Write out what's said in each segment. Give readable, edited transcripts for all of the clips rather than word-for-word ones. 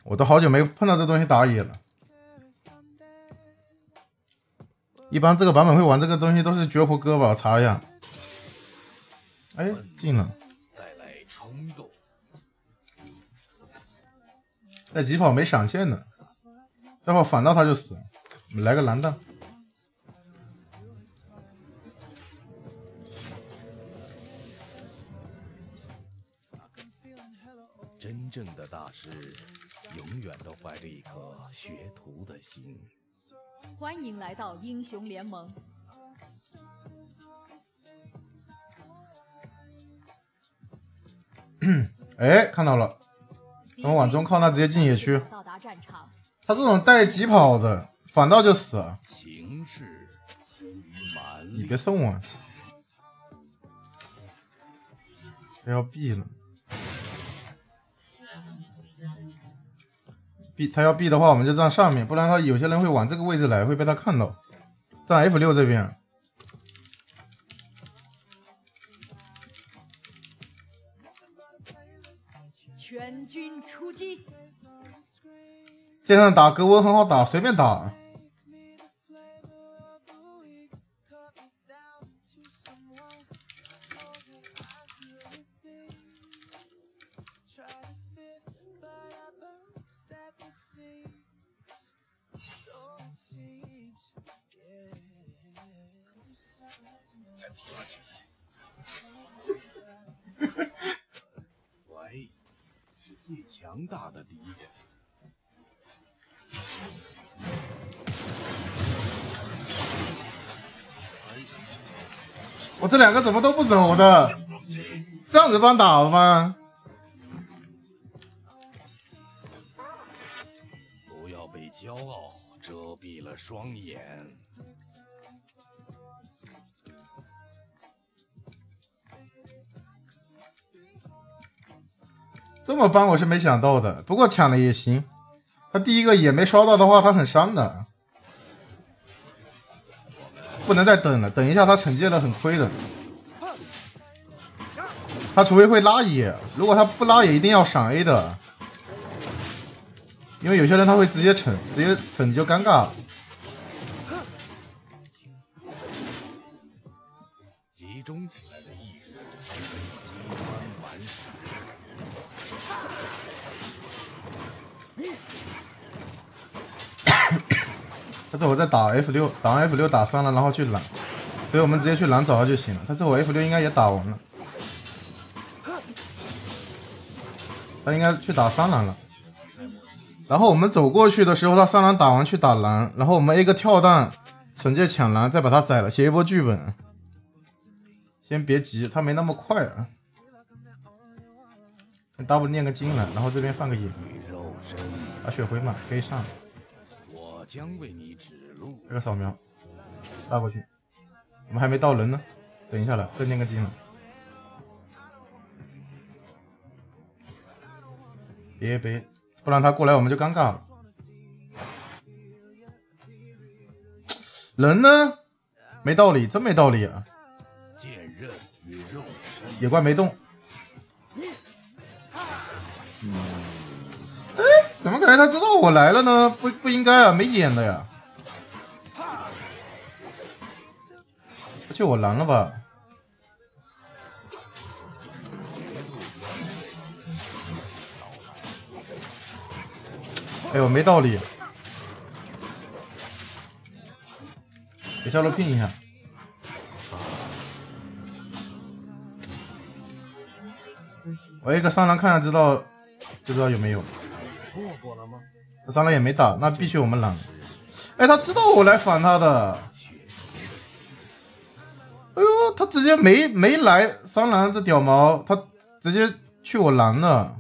我都好久没碰到这东西打野了。一般这个版本会玩这个东西都是绝活哥吧？我查一下。哎，进了。带疾跑没闪现的，待会反到他就死了。我们来个蓝弹。 真正的大师，永远都怀着一颗学徒的心。 欢迎来到英雄联盟。 哎，看到了，等我往中靠，那直接进野区。 到达战场。 他这种带疾跑的，反倒就死了。 形势蛮你别送我，他要避了。避他要避的话，我们就站上面，不然他有些人会往这个位置来，会被他看到。站 F6 这边。 全军出击！ 剑上打格温很好打，随便打。 再爬起来。喂，是最强大的敌人。 我这两个怎么都不走的？这样子帮打了吗？ 不要被骄傲遮蔽了双眼。 这么帮我是没想到的，不过抢了也行。他第一个也没刷到的话，他很伤的。不能再等了，等一下他惩戒了很亏的。他除非会拉野，如果他不拉野，一定要闪 A 的，因为有些人他会直接惩你就尴尬了。 集中起来的意志，机关完事。 他这会再打 F6， 打完 F6 打3了，然后去蓝，所以我们直接去蓝找他就行了。他这会 F6 应该也打完了，他应该去打3蓝了。然后我们走过去的时候，他3蓝打完去打蓝，然后我们 A 个跳弹惩戒抢蓝，再把他宰了，写一波剧本。先别急，他没那么快啊。W 念个经了，然后这边放个野，把血回满可以上。 我将为你指路。 这个扫描，拉过去。我们还没到人呢，等一下了，再念个经了。别，不然他过来我们就尴尬了。人呢？没道理，真没道理啊！野怪没动。哎，怎么感觉他知道我来了呢？不应该啊，没眼的呀。不就我蓝了吧？哎呦，没道理。给下路拼一下。我一个3蓝看下知道有没有。 错过了吗？ 这3蓝也没打，那必须我们蓝。哎，他知道我来反他的。哎呦，他直接没来3蓝这屌毛，他直接去我蓝了。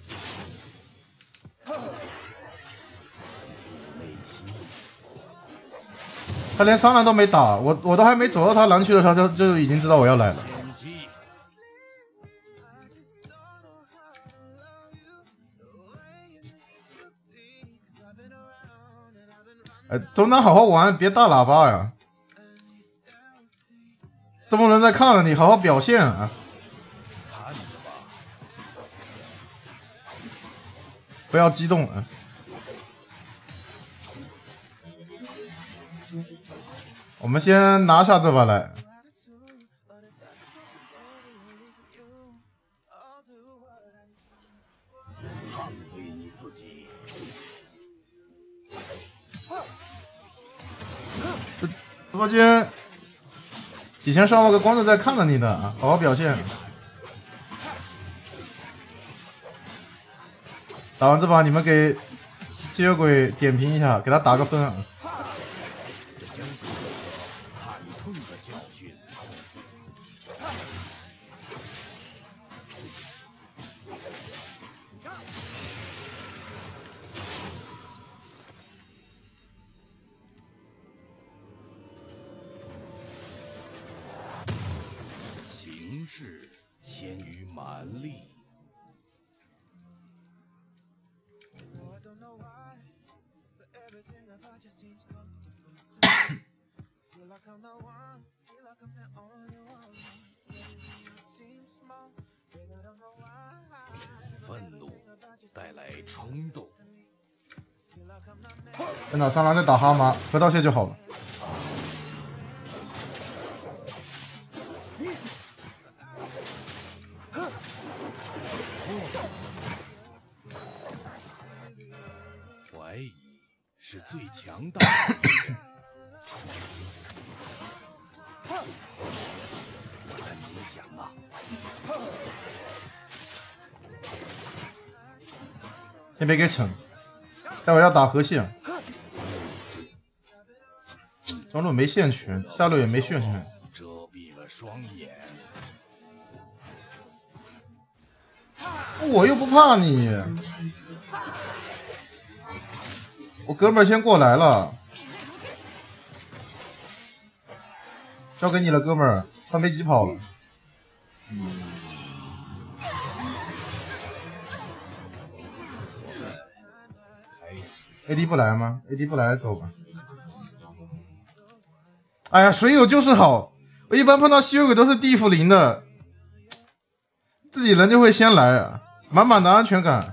他连3蓝都没打，我都还没走到他蓝区的时候，他就已经知道我要来了。哎，中单好好玩，别大喇叭呀！这么多人在看着你，好好表现啊！ 不要激动啊！我们先拿下这把来。直播间几千上万个观众在看着你的啊，好好表现。打完这把，你们给吸血鬼点评一下，给他打个分啊。 惨痛的教训。形势先于蛮力。愤怒带来冲动。 先打三郎，再打哈麻，回道谢就好了。 怀疑是最强大的力量。我在冥想啊。 先别给逞，待会要打河蟹。中路没线权，下路也没线权， 遮蔽了双眼。 我又不怕你。我哥们儿先过来了，交给你了，哥们儿，他没急跑了。AD 不来吗 ？AD 不来，走吧。哎呀，水友就是好，我一般碰到吸血鬼都是地府灵的，自己人就会先来啊，满满的安全感。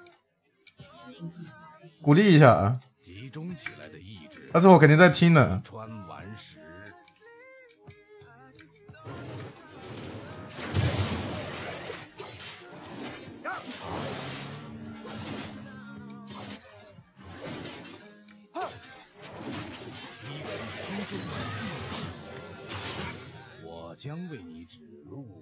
鼓励一下啊！ 集中起来的意志， 但是我肯定在听呢。 穿完时，我将为你指路。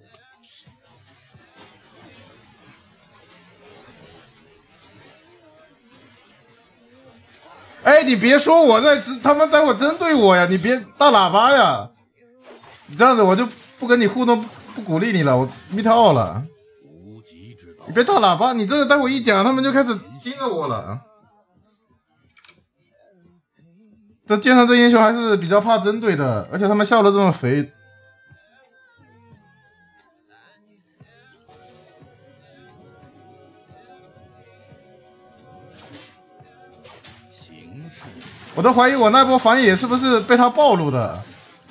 哎，你别说我在他们待会针对我呀！你别大喇叭呀！你这样子我就不跟你互动，不鼓励你了，我密特奥了。你别大喇叭，你这个待会一讲，他们就开始盯着我了。这剑圣这英雄还是比较怕针对的，而且他们笑得这么肥。我都怀疑我那波反野是不是被他暴露的。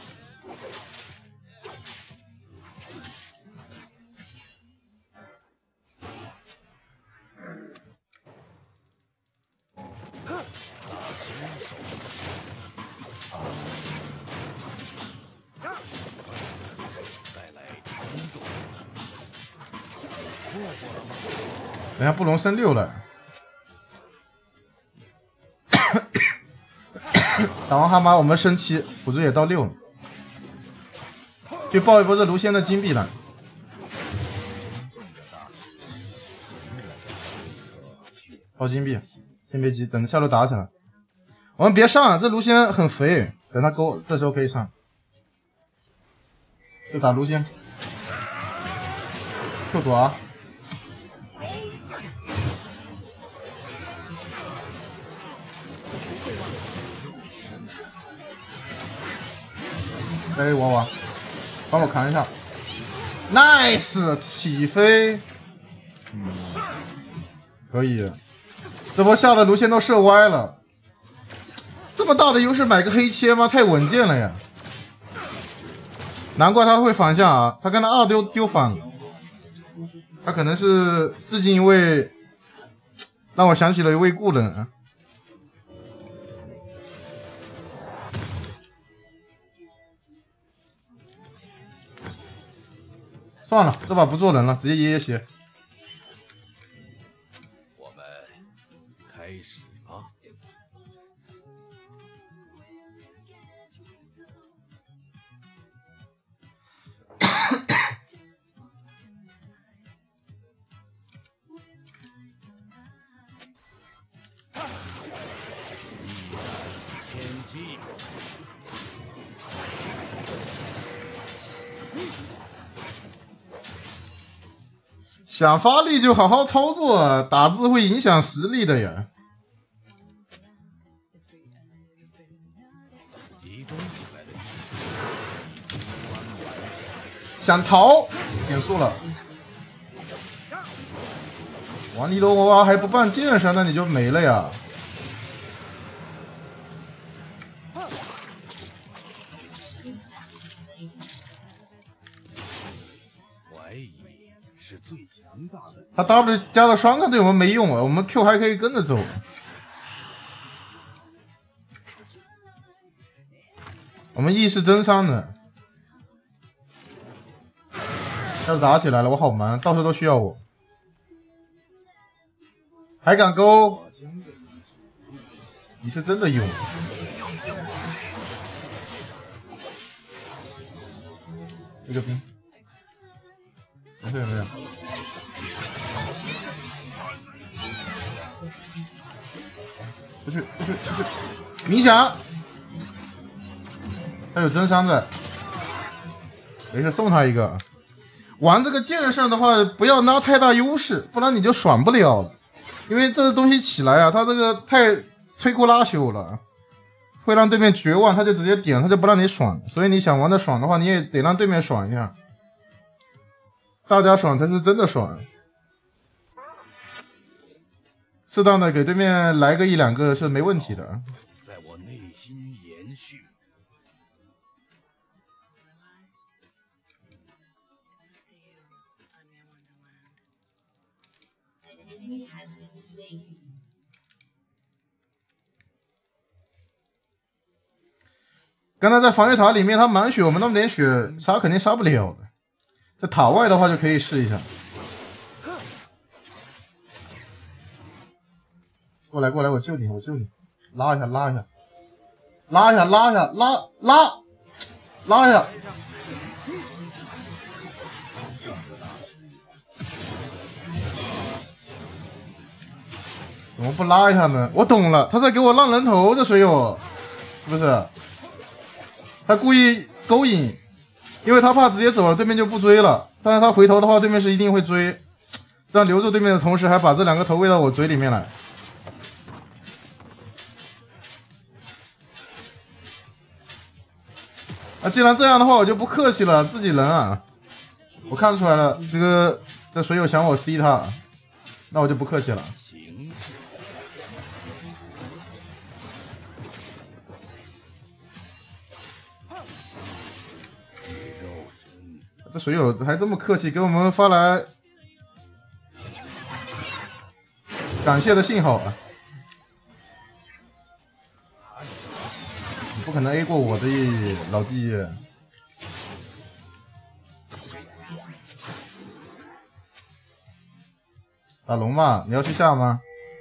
等下布隆升6了。打完哈麻，我们升7，辅助也到6了，去爆一波这卢仙的金币了。爆金币，先别急，等着下路打起来。我们别上，这卢仙很肥，等他勾，这时候可以上。就打卢仙 ，Q 躲啊！哎，娃娃，帮我扛一下 ，nice， 起飞，可以，这波下的卢仙都射歪了，这么大的优势买个黑切吗？太稳健了呀！难怪他会反向啊，他跟他2丢反了，他可能是致敬一位让我想起了一位故人。算了，这把不做人了，直接爷爷血。 我们开始吧。千机。 想发力就好好操作，打字会影响实力的呀。想逃，减速了。王尼罗娃娃还不办剑圣，那你就没了呀。 是最强大的。 他 W 加的双杠对我们没用啊，我们 Q 还可以跟着走。我们 E 是真伤的，要是打起来了，我好忙，到时候都需要我。还敢勾？你是真的勇。这个兵。没事没事，出去出去出去！冥想，他有真伤在，没事送他一个。玩这个剑圣的话，不要拿太大优势，不然你就爽不了了。因为这个东西起来啊，他这个太摧枯拉朽了，会让对面绝望，他就直接点，他就不让你爽。所以你想玩的爽的话，你也得让对面爽一下。大家爽才是真的爽，适当的给对面来个一两个是没问题的。 在我内心延续。 刚才在防御塔里面，他满血，我们那么点血杀肯定杀不了的。在塔外的话就可以试一下。过来过来，我救你，我救你，拉一下拉一下，拉一下拉一下拉一下。怎么不拉一下呢？我懂了，他在给我让人头，这水友是不是？他故意勾引。因为他怕直接走了，对面就不追了。但是他回头的话，对面是一定会追。这样留住对面的同时，还把这两个头喂到我嘴里面来。啊，既然这样的话，我就不客气了，自己人啊。我看出来了，这水友想我 C 他，那我就不客气了。这水友还这么客气，给我们发来感谢的信号啊！你不可能 A 过我的老弟。打龙嘛，你要去下吗？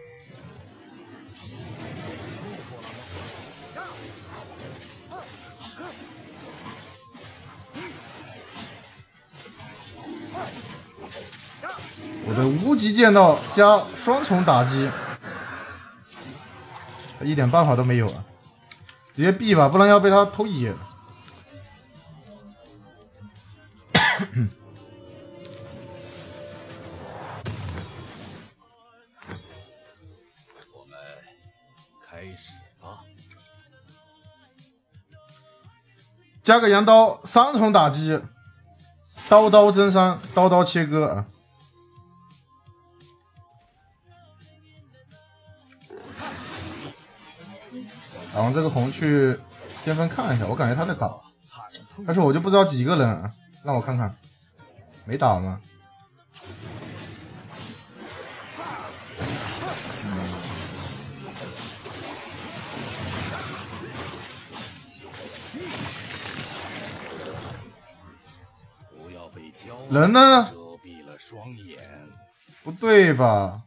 我的无极剑道加双重打击，一点办法都没有啊！直接避吧，不然要被他偷野。 我们开始吧。 加个羊刀，三重打击，刀刀真伤，刀刀切割啊！打完这个红去先锋看一下，我感觉他在打，但是我就不知道几个人啊，让我看看，没打吗？ 不要被骄傲人呢？ 遮蔽了双眼。 不对吧？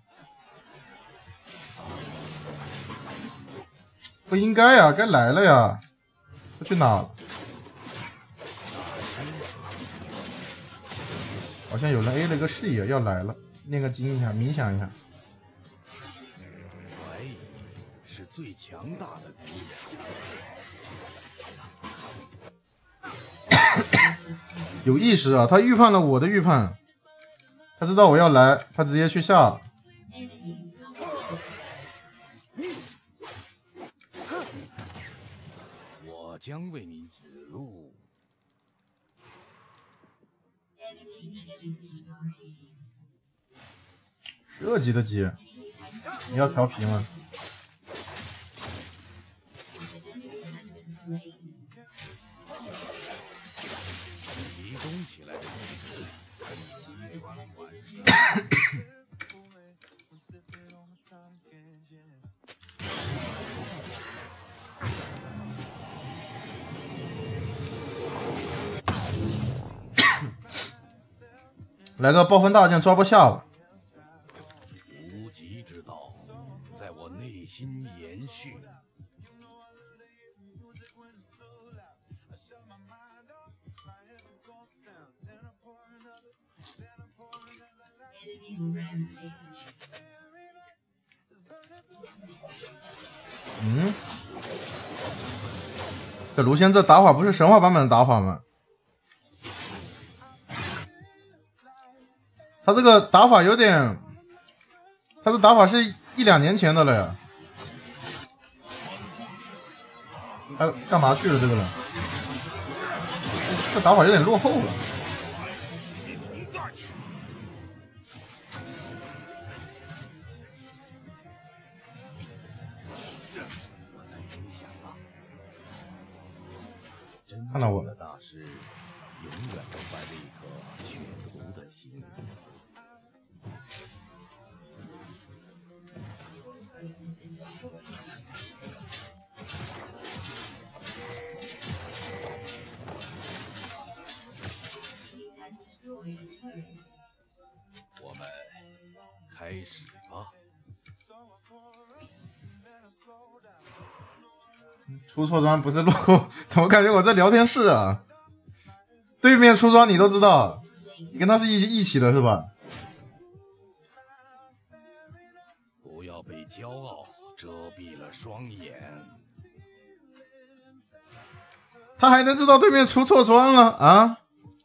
不应该呀，该来了呀。他去哪了？好像有人 A 了一个视野，要来了。念个经一下，冥想一下。 怀疑是最强大的敌人。 有意识啊，他预判了我的预判，他知道我要来，他直接去下了。 我将为你指路。 这级的级，你要调皮吗？ 移动起来的意志可以击穿万事。 来个暴风大剑抓不下吧。 无极之道在我内心延续。 嗯，这卢仙这打法不是神话版本的打法吗？他这个打法有点，他这打法是1-2年前的了呀。他干嘛去了这个人？这打法有点落后了。看到我的大师永远都怀着一颗学徒的心。我们开始吧。 出错装不是路，怎么感觉我在聊天室啊？对面出装你都知道，你跟他是一起的是吧？ 不要被骄傲遮蔽了双眼。 他还能知道对面出错装了啊？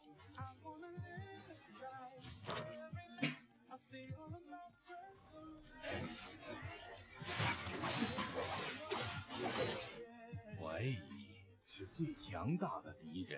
怀疑是最强大的敌人。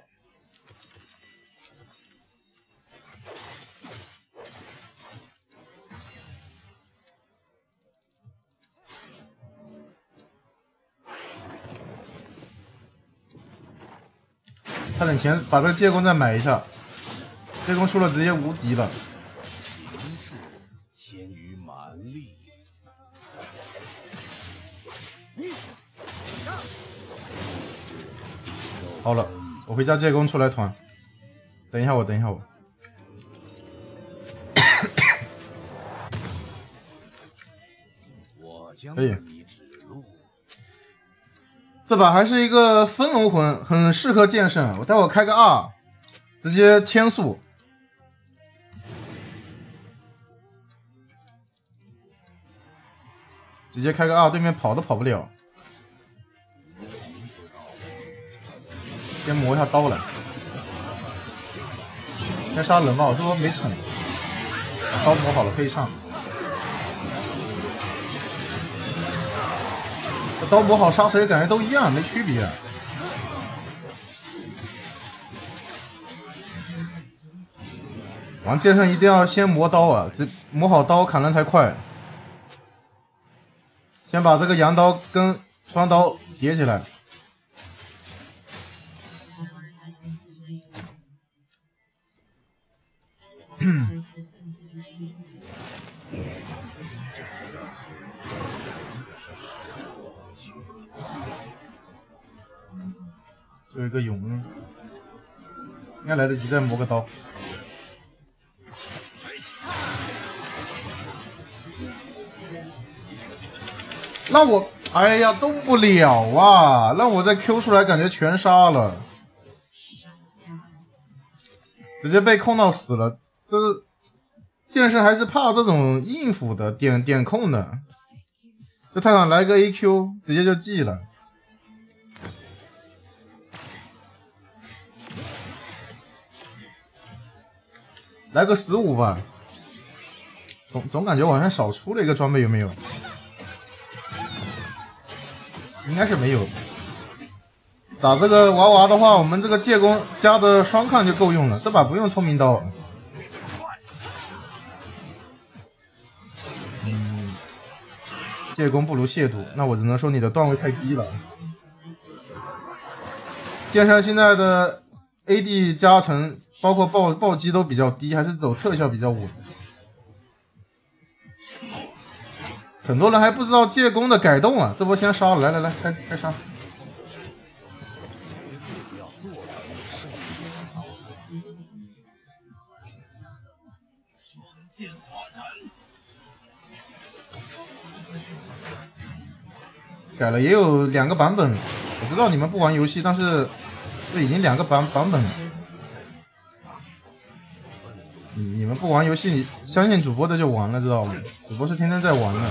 差点钱把这个借弓再买一下，借弓出了直接无敌了。 形势先于蛮力。 好了，我回家借弓出来团。等一下我，等一下我。 我将可以为你指路。 这把还是一个分龙魂，很适合剑圣。我待会儿开个2，直接千速。直接开个2，对面跑都跑不了。先磨一下刀来，先杀人吧。我说没惩，把刀磨好了可以上。这刀磨好杀谁感觉都一样，没区别。玩剑圣一定要先磨刀啊，这磨好刀砍人才快。先把这个羊刀跟双刀叠起来。 有一个蛹，应该来得及再磨个刀。让我，哎呀，动不了啊！让我再 Q 出来，感觉全杀了，直接被控到死了。这剑圣还是怕这种应付的点控的。这泰坦来个 AQ， 直接就记了。来个15吧，总感觉我好像少出了一个装备，有没有？应该是没有。打这个娃娃的话，我们这个借弓加的双抗就够用了，这把不用聪明刀。借弓不如亵渎，那我只能说你的段位太低了。剑圣现在的 AD 加成，包括暴击都比较低，还是走特效比较稳。很多人还不知道借弓的改动啊，这波先杀了，来，开杀。改了也有2个版本，我知道你们不玩游戏，但是这已经2个版本了。你们不玩游戏，你相信主播的就玩了，知道吗？主播是天天在玩的。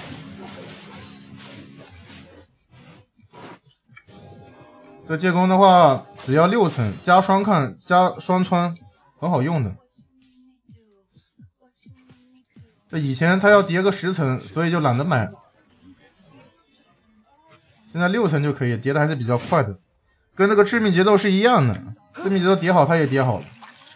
这借弓的话，只要6层加双抗加双穿，很好用的。这以前他要叠个10层，所以就懒得买。现在6层就可以，叠的还是比较快的，跟这个致命节奏是一样的。致命节奏叠好，它也叠好了。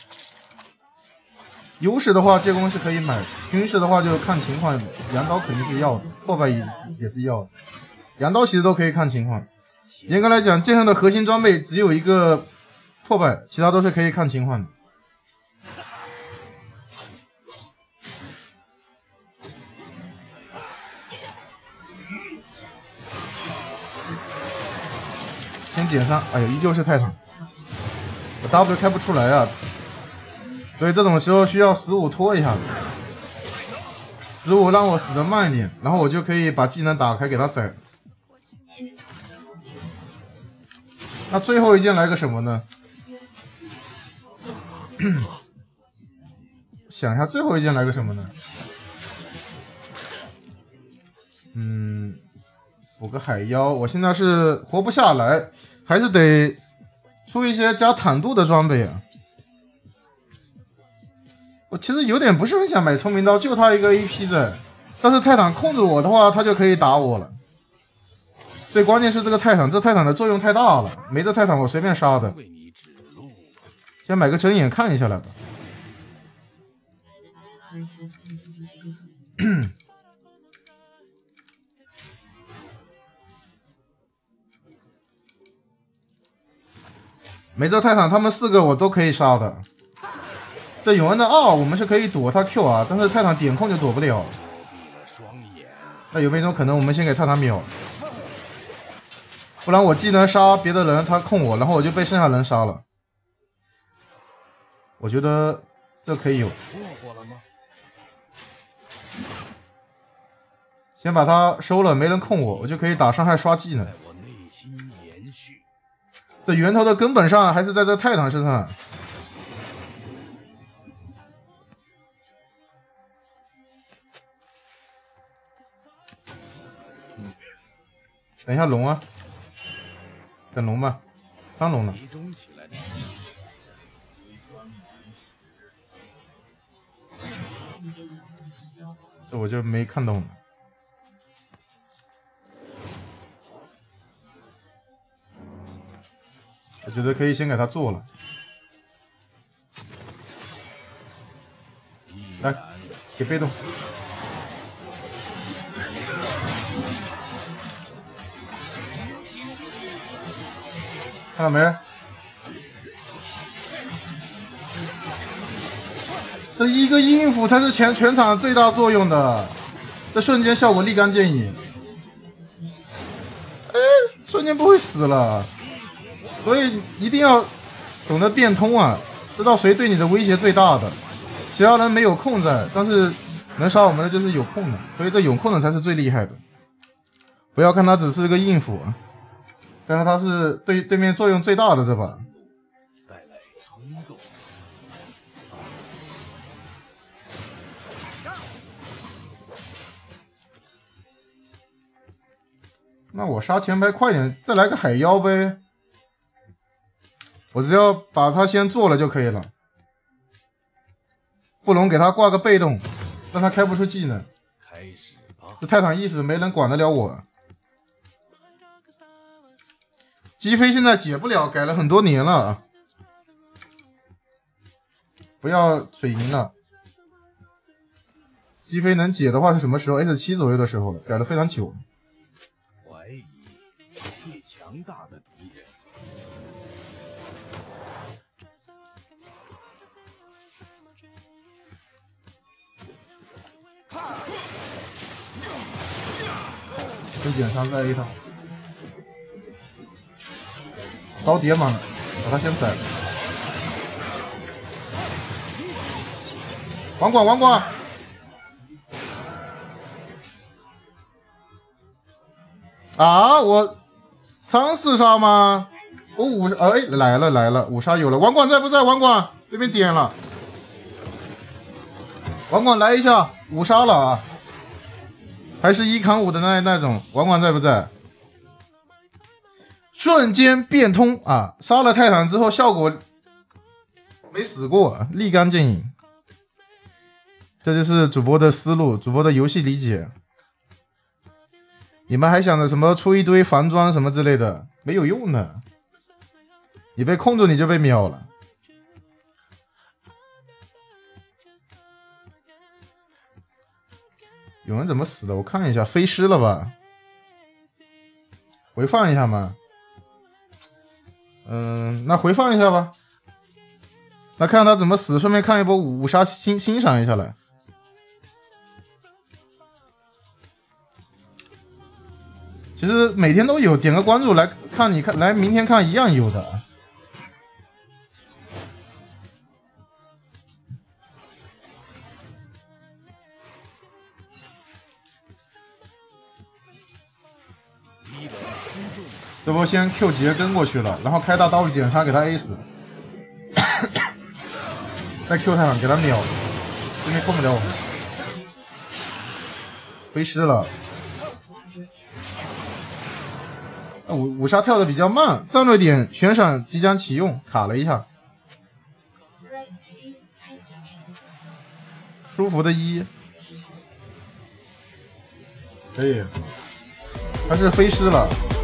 优势的话，借弓是可以买；均势的话就看情况，羊刀肯定是要的，破败也是要的。羊刀其实都可以看情况。严格来讲，剑圣的核心装备只有一个破败，其他都是可以看情况的。先减伤，哎呦，依旧是泰坦，我 W 开不出来啊，所以这种时候需要15拖一下，15让我死得慢一点，然后我就可以把技能打开给他宰。那最后一件来个什么呢？想一下，最后一件来个什么呢？补个海妖，我现在是活不下来，还是得出一些加坦度的装备啊。我其实有点不是很想买聪明刀，就他一个 AP 在，但是泰坦控制我的话，他就可以打我了。最关键是这个泰坦，这泰坦的作用太大了，没这泰坦我随便杀的。先买个睁眼看一下来吧。没这泰坦，他们4个我都可以杀的。这永恩的2我们是可以躲他 Q 啊，但是泰坦点控就躲不了。那有没有一种可能，我们先给泰坦秒，不然我技能杀别的人，他控我，然后我就被剩下人杀了。我觉得这可以有。先把他收了，没人控我，我就可以打伤害刷技能。这源头的根本上还是在这泰坦身上。等一下龙啊，等龙吧，3龙了。这我就没看懂了。我觉得可以先给他做了。来，给被动。看到没？这一个应付才是全场最大作用的，这瞬间效果立竿见影。哎，瞬间不会死了。 所以一定要懂得变通啊，知道谁对你的威胁最大的。其他人没有控在，但是能杀我们的就是有控的，所以这有控的才是最厉害的。不要看他只是个应付啊，但是他是对面作用最大的这把。 带来冲动。 那我杀前排快点，再来个海妖呗。我只要把他先做了就可以了。布隆给他挂个被动，让他开不出技能。 开始吧。 这泰坦意识没人管得了我。击飞现在解不了，改了很多年了。不要水银了。击飞能解的话是什么时候 ？S7 左右的时候了，改了非常久。 怀疑最强大的敌人。 被减伤再 A 他，刀叠满了，把他先宰了。网管，网管！啊，我3、4杀吗？我5哎来了，5杀有了。网管在不在？网管对面点了，网管来一下，5杀了啊！还是1砍5的那种，网管在不在？瞬间变通啊！杀了泰坦之后效果没死过，立竿见影。这就是主播的思路，主播的游戏理解。你们还想着什么出一堆防装什么之类的，没有用的。你被控住你就被秒了。有人怎么死的？我看一下，飞尸了吧？回放一下吗？那回放一下吧。那看他怎么死，顺便看一波5杀欣赏一下来。其实每天都有，点个关注来看，你看来明天看一样有的。这波先 Q 杰跟过去了，然后开大刀减杀给他 A 死，再 Q 泰坦给他秒，对面控不了我们，飞尸了。5杀跳的比较慢，战略点悬赏即将启用，卡了一下。舒服的1，可以，他是飞尸了。